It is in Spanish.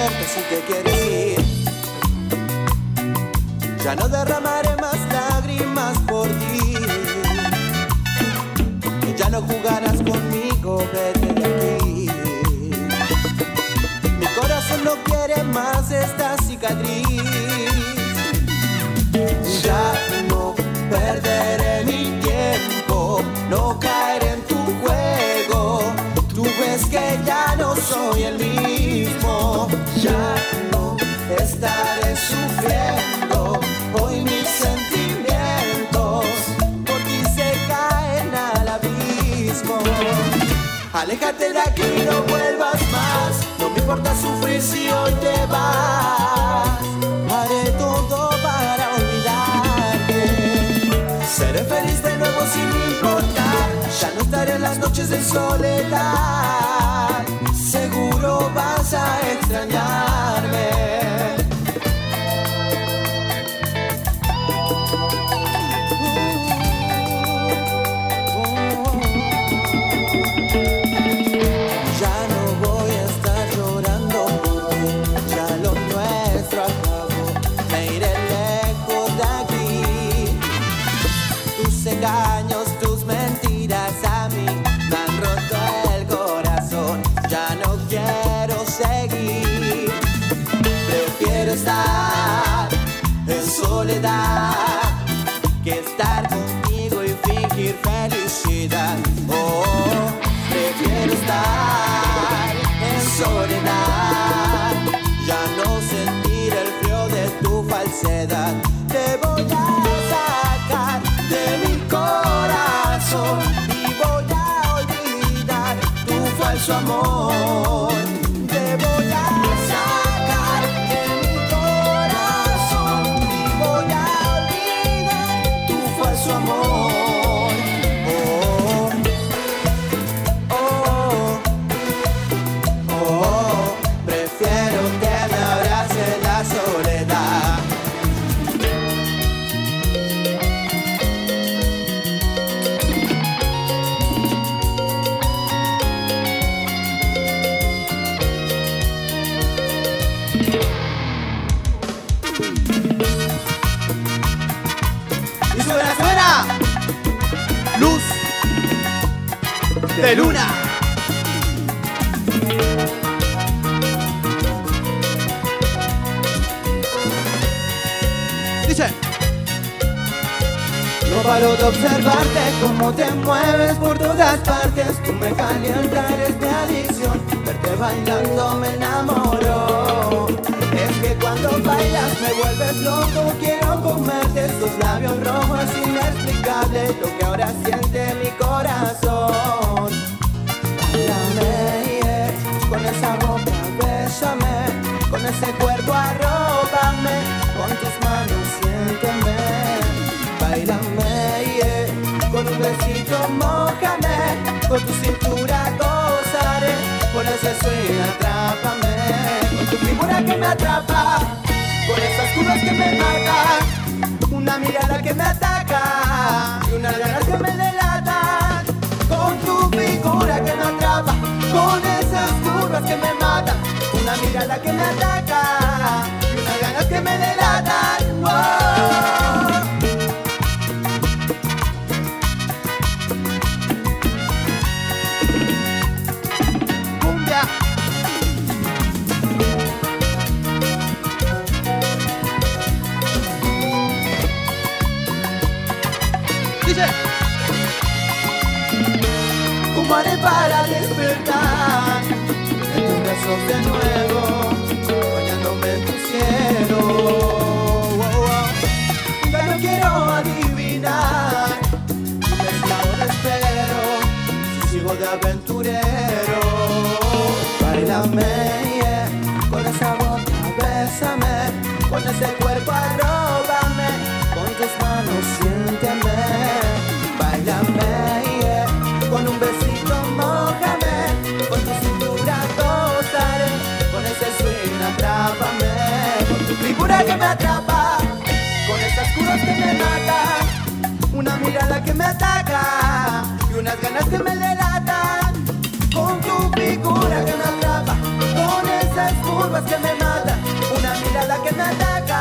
verte si te quieres ir. Ya no derramaré más lágrimas por ti. Ya no jugarás conmigo, vete de aquí. Mi corazón no quiere más esta cicatriz. Ya no perderé mi tiempo, no caeré en tu juego. Tú ves que ya no soy el mismo. Ya no estaré sufriendo. Hoy mis sentimientos por ti se caen al abismo. Aléjate de aquí, no vuelvas más. No me importa sufrir si hoy te vas. Haré todo para olvidarte. Seré feliz de nuevo sin importar. Ya no estaré en las noches de soledad. Seguro vas a extrañarme. Tus mentiras a mí me han roto el corazón. Ya no quiero seguir. Prefiero estar en soledad que estar contigo y fingir felicidad. Oh, prefiero estar en soledad. Ya no sentir el frío de tu falsedad. Te voy a sacar de mi corazón y voy a olvidar tu falso amor. Te voy a sacar de mi corazón y voy a olvidar tu falso amor. Oh, oh, oh, prefiero que me abrace la soledad. Luz de luna. Dice: no paro de observarte cómo te mueves por todas partes. Tú me calientas, eres mi adicción. Verte bailando me enamoro. Es que cuando bailas me vuelves loco. Quiero comerte esos labios rojos, inexplicable lo que ahora siente mi corazón. Báilame, yeah, con esa boca bésame, con ese cuerpo arróbame, con tus manos siénteme. Báilame, yeah, con un besito mójame, con tu cintura gozaré, con ese swing atrápame, con tu figura que me atrapa, con esas curvas que me matan, una mirada que me ataca y unas ganas que me delatan. Con tu figura que me atrapa, con esas curvas que me matan, una mirada que me ataca y unas ganas que me delatan. Oh. ¿Cómo haré para despertar de tus besos de nuevo, bañándome en tu cielo? Oh, oh. Ya no quiero adivinar, dime si ahora espero, si sigo de aventurero. Báilame, yeah, con esa boca bésame, con ese cuerpo arróbame, con tus manos siénteme. Báilame, yeah, con un besito mójame, con tu cintura gozaré, con ese swing atrápame, con tu figura que me atrapa, con esas curvas que me matan, una mirada que me ataca y unas ganas que me delatan. Con tu figura que me atrapa, con ese esas curvas que me matan, una mirada que me ataca.